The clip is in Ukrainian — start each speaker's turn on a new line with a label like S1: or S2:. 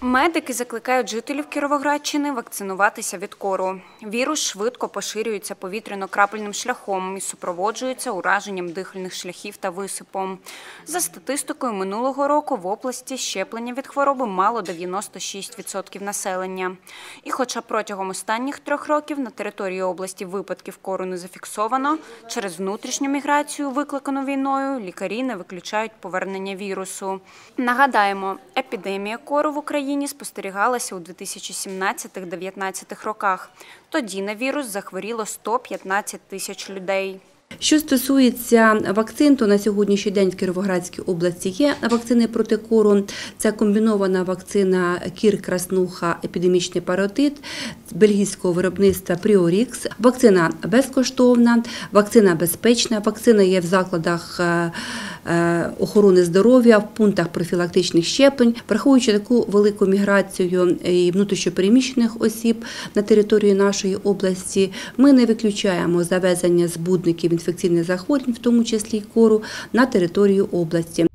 S1: Медики закликають жителів Кіровоградщини вакцинуватися від кору. Вірус швидко поширюється повітряно-крапельним шляхом і супроводжується ураженням дихальних шляхів та висипом. За статистикою минулого року в області щеплення від хвороби мало 96% населення. І хоча протягом останніх 3 років на території області випадків кору не зафіксовано, через внутрішню міграцію, викликану війною, лікарі не виключають повернення вірусу. Нагадаємо, епідемія кору в Україні спостерігалася у 2017-2019 роках. Тоді на вірус захворіло 115 тисяч людей.
S2: Що стосується вакцин, то на сьогоднішній день в Кіровоградській області є вакцини проти кору. Це комбінована вакцина кір, краснуха, епідемічний паротит бельгійського виробництва Пріорікс. Вакцина безкоштовна, вакцина безпечна, вакцина є в закладах охорони здоров'я, в пунктах профілактичних щеплень. Враховуючи таку велику міграцію і внутрішньопереміщених осіб на території нашої області, ми не виключаємо завезення збудників інфекційних захворювань, в тому числі й кору, на територію області.